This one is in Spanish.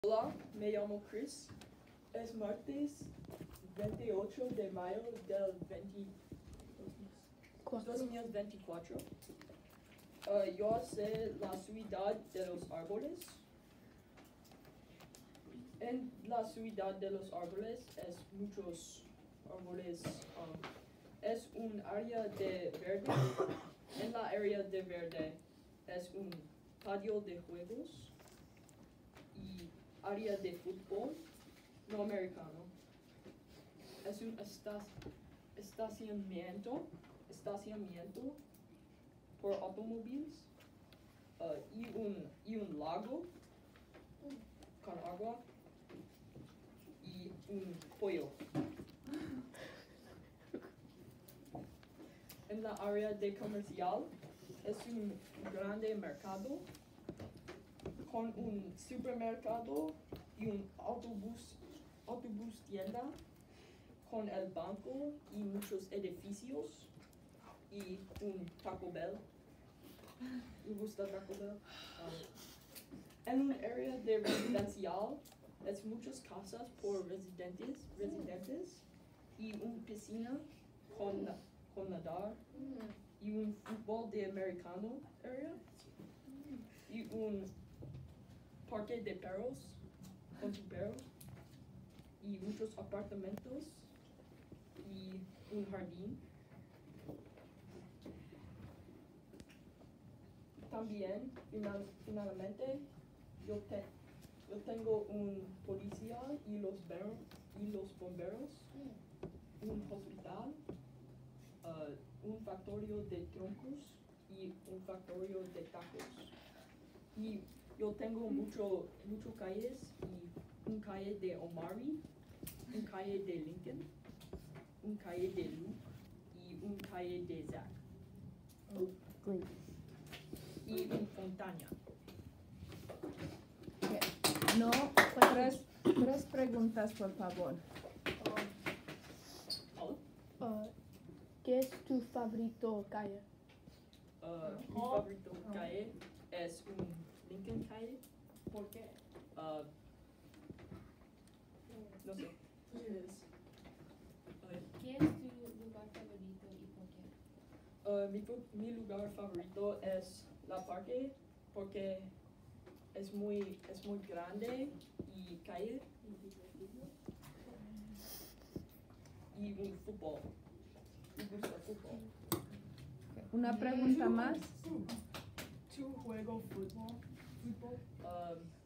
Hola, me llamo Chris. Es martes 28 de mayo del 2024. Yo sé la ciudad de los árboles. En la ciudad de los árboles es muchos árboles. Es un área de verde. En la área de verde es un patio de juegos y área de fútbol no americano. Es un estacionamiento por automóviles y un lago con agua y un pollo. En la área de comercial es un grande mercado con un supermercado y un autobús tienda con el banco y muchos edificios y un Taco Bell. Me gusta Taco Bell. En un área de residencial es muchas casas por residentes y una piscina con nadar y un fútbol de americano área y un parque de perros con su perro y muchos apartamentos y un jardín. También, finalmente, yo tengo un policía y los bomberos, un hospital, un factorio de troncos y un factorio de tacos. Y yo tengo mucho calles y un calle de Omari, un calle de Lincoln, un calle de Luke y un calle de Zach. Great. Y un Fontana. No, tres preguntas, por favor. ¿Qué es tu favorito calle? Mi favorito calle es un Lincoln calle. ¿Por qué? No sé. ¿Qué es tu lugar favorito y por qué? Mi lugar favorito es la parque porque es muy grande y calle y un fútbol. Me gusta el fútbol. Una pregunta más. ¿Tú juego fútbol?